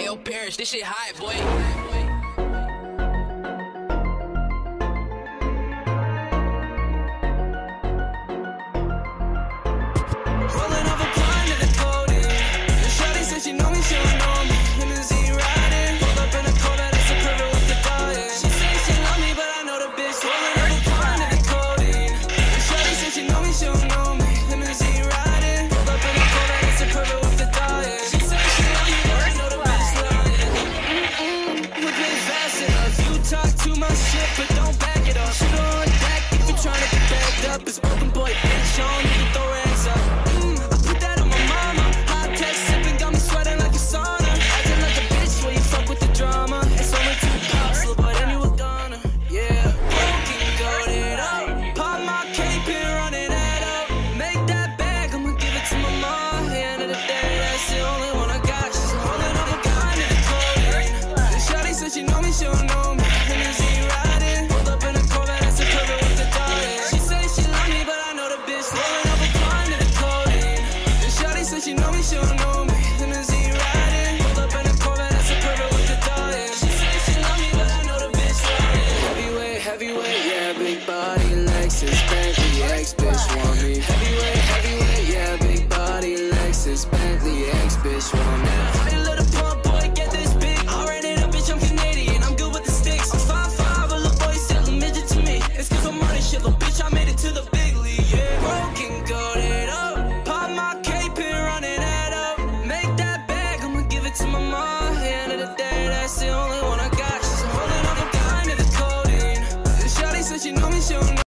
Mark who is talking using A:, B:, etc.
A: your parents. This shit high, boy.
B: She know me, she don't know me. Limousine riding, pulled up in a Corvette, it's a privilege with the diet. She say she love me, but I know the bitch rolling up a pond in the codeine. And shorty say she know me, she don't know me. Limousine riding, pulled up in a Corvette, it's a privilege with the diet. She say she love me, but I know the bitch lying. We've been fast enough. You talk too much shit, but don't back it up. Shoot on deck if you're trying to get backed up. It's broken boy, bitch, you don't need to throw hands up. I put that on my mama. Hot test sipping, got me sweating like a sauna. Acting like a bitch when you fuck with the drama. It's only 2 pops, little boy, then you a goner. Yeah, broken, got it up. Pop my cape and running that up. Make that bag, I'ma give it to my mom. At the end of the day, that's the only one I got. She's holding up a gun in the codeine. And shawty said she know me, she don't know me. Limousine riding, pulled up in a Corvette, that's a curve with the diet. She say she love me, but I know the bitch rolling up a gun in the codeine. And shawty said she know me, she don't know me. Limousine riding, pulled up in a Corvette, that's a curve with the diet. She say she love me, but I know the bitch lying. Heavyweight, heavyweight, yeah, big body, Lexus, Bentley, ex-bitch want me. Heavyweight, heavyweight, yeah, big body, Lexus, Bentley, ex-bitch want me. Hey, little pump boy, get this big. I ran it up, bitch, I'm Canadian, I'm good with the sticks. I'm 5'5", a little boy, still a midget to me. It's cause I'm running shit, little bitch, I made it to the big.